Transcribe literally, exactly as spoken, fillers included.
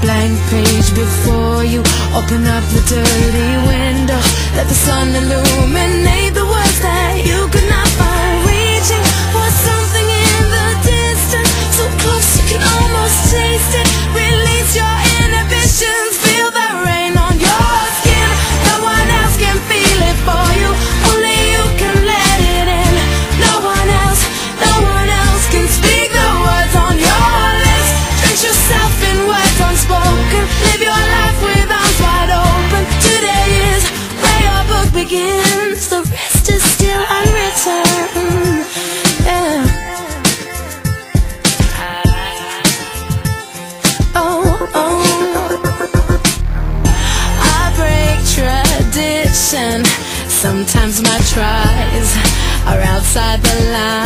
blank page before you. Open up the dirty window, let the sun illuminate the words that you could not find. Reaching for something in the distance, so close you can almost taste it. Release your inhibitions, feel the rain on your skin. No one else can feel it for you, only you can let it in. No one else, no one else can speak the words on your lips. Drench yourself in words unspoken, live your life with arms wide open. Today is where your book begins, the rest is still unwritten. Yeah. Oh, oh, I break tradition. Sometimes my tries are outside the line.